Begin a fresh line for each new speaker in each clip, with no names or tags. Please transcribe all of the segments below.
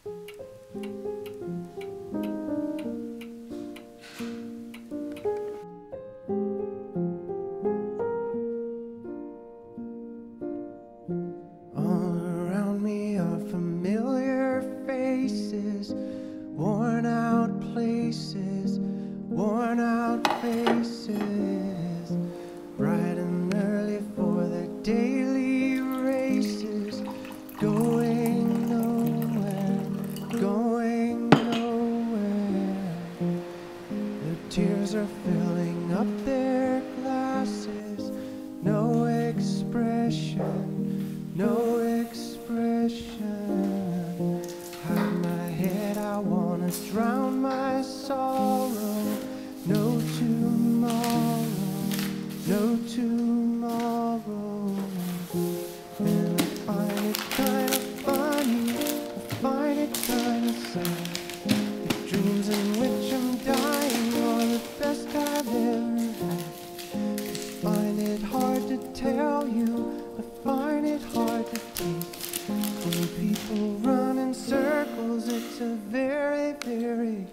All around me are familiar faces, worn out places, worn out faces, bright and early for their daily races, going nowhere, going nowhere. Their tears are filling up their glasses, no expression, no expression. Hide my head, I wanna drown my sorrow. No tomorrow, no tomorrow. And I find it kind of funny, I find it kind of sad. The dreams in which I'm dying are the best I've ever had. I find it hard to tell you, I find it hard to take. When people run in circles, it's a very, very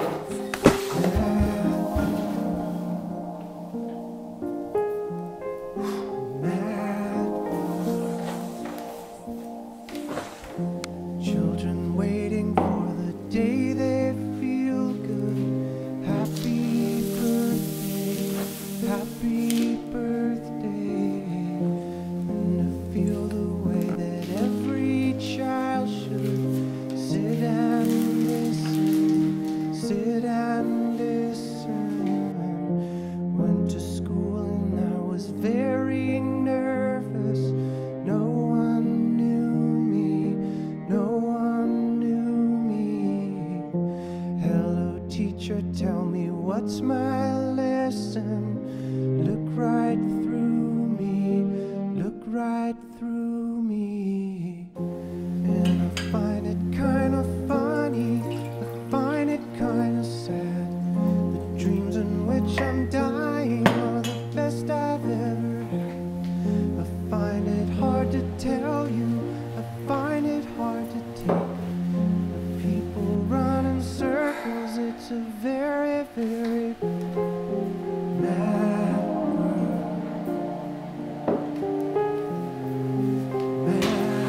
mad children waiting for the day they feel good. Happy birthday, happy birthday. And to feel the way that every child should sit and listen, sit and listen. Went to school and I was very nervous. No one knew me, no one knew me. Hello teacher, tell me what's my lesson. Look right through me, look right through me. And I find it kind of funny, I find it kind of sad. The dreams in which I'm dying are the best I've ever had. I find it hard to tell you, I find it hard to take. The people run in circles, it's a very, very mad world. Mad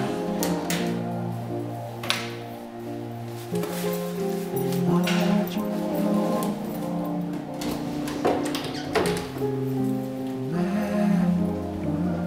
world. Why'd you go? Mad world.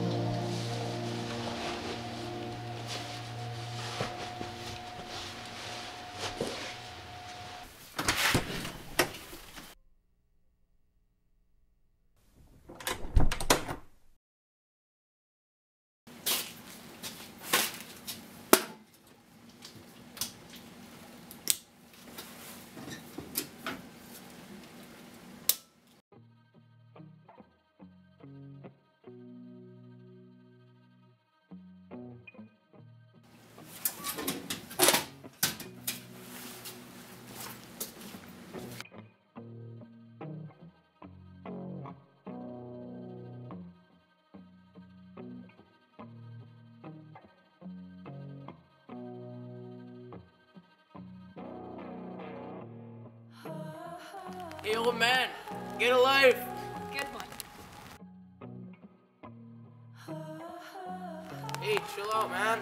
Hey, old man, get a life.
Good one.
Hey, chill out, man.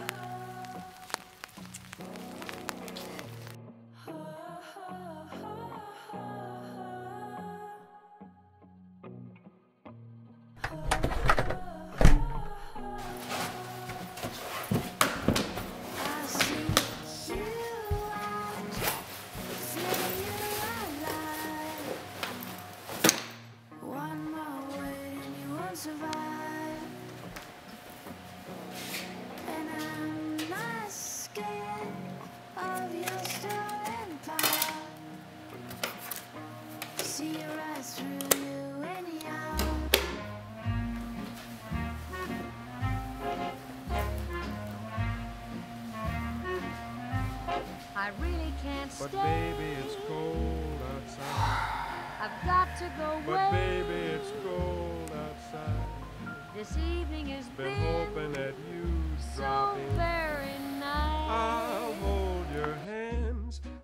I really can't
But
stay.
baby, it's cold outside.
I've got to go away.
But baby, it's cold outside.
This evening has
Been
been
hoping that you'd
so
drop in.
very nice.
I'll hold your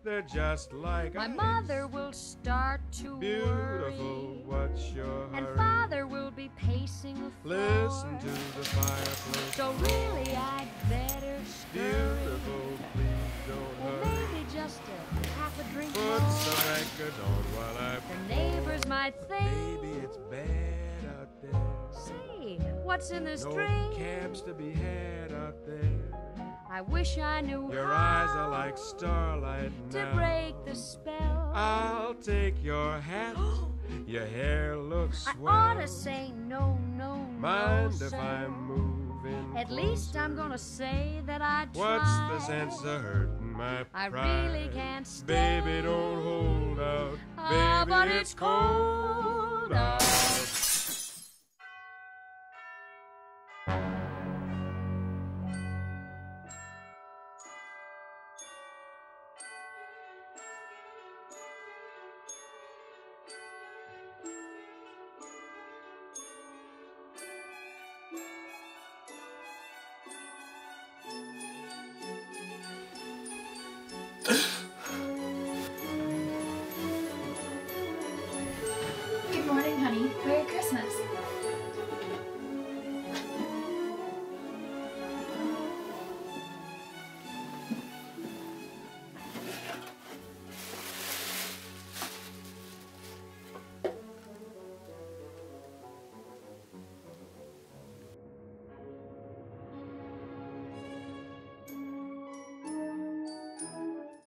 They're just like
My
ice.
mother will start to
Beautiful,
worry,
what's your
and
hurry?
father will be pacing the floor.
Listen to the fireplace.
So really I'd better scurry.
Beautiful, please don't
Or
hurry.
maybe just a half a drink
Put
more.
some records on while I
The neighbors might think,
Baby, it's bad out there.
say, what's in this
No
drink?
cabs to be had out there.
I wish I knew
Your
how
eyes are like starlight
to
now.
break the spell.
I'll take your hat. Your hair looks
I
swell.
ought to say no, no,
Mind
no,
if
sir.
I'm moving
At least I'm
closer?
gonna say that I tried.
What's the sense of hurting my
I
pride?
really can't stay.
Baby, don't hold out.
Ah,
Baby,
but it's cold
out.